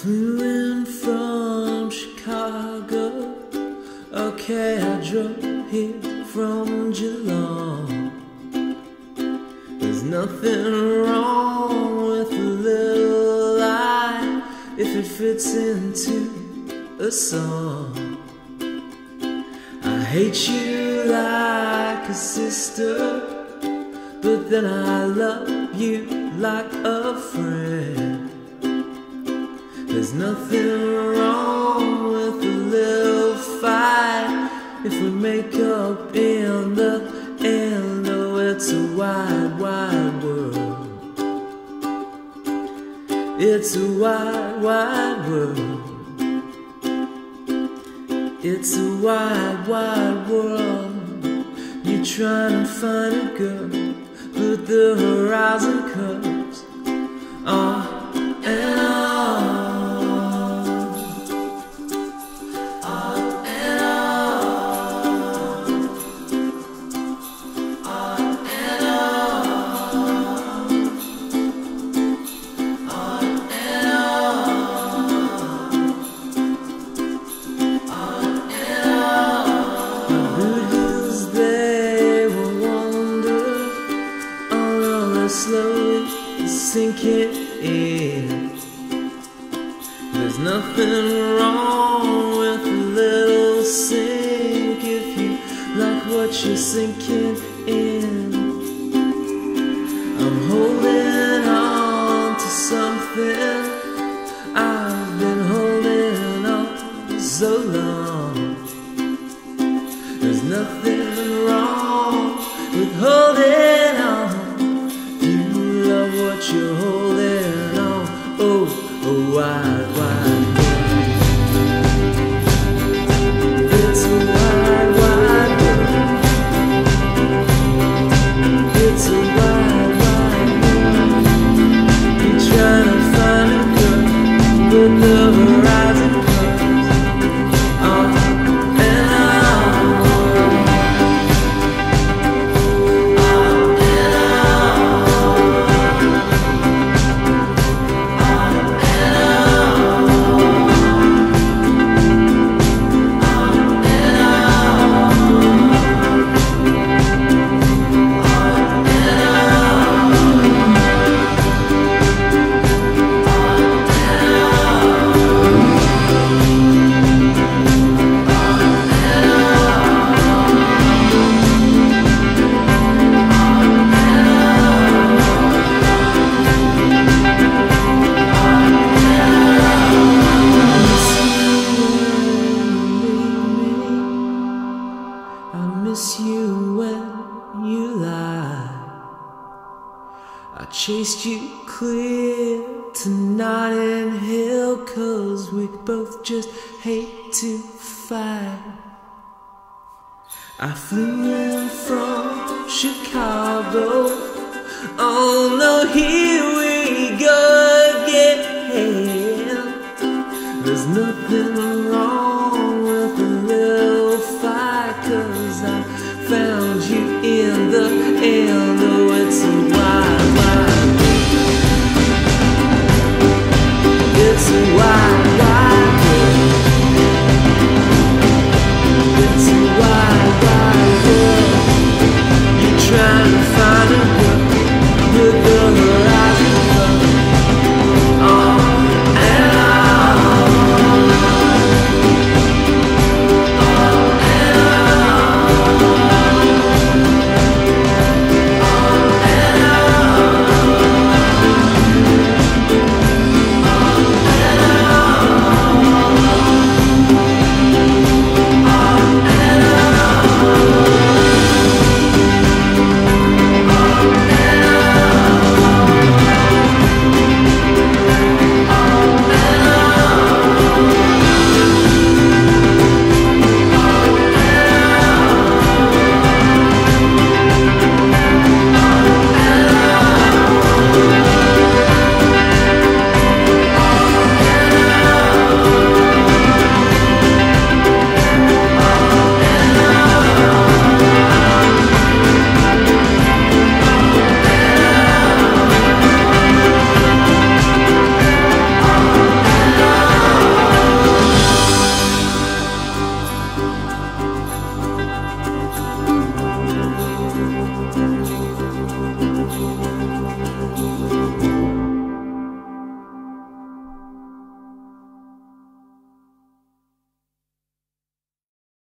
flew in from Chicago. Okay, I drove here from Geelong. There's nothing wrong with a little lie if it fits into a song. I hate you like a sister, but then I love you like a friend. There's nothing wrong with a little fight if we make up in the end. Oh, it's a wide, wide world. It's a wide, wide world. It's a wide, wide world. You're trying to find a girl, but the horizon curves on and on. Slowly sinking in. There's nothing wrong with a little sink if you like what you're sinking in. I'm holding on to something I've been holding on so long. There's nothing wrong with holding on. What you're holding on, oh, oh, wide, wide world. It's a wide, wide world. It's a wide, wide world. You're trying to find a girl, but the horizon comes on and on. Chased you clear to Notting Hill, 'cause we both just hate to fight. I flew in from Chicago. Oh no, here we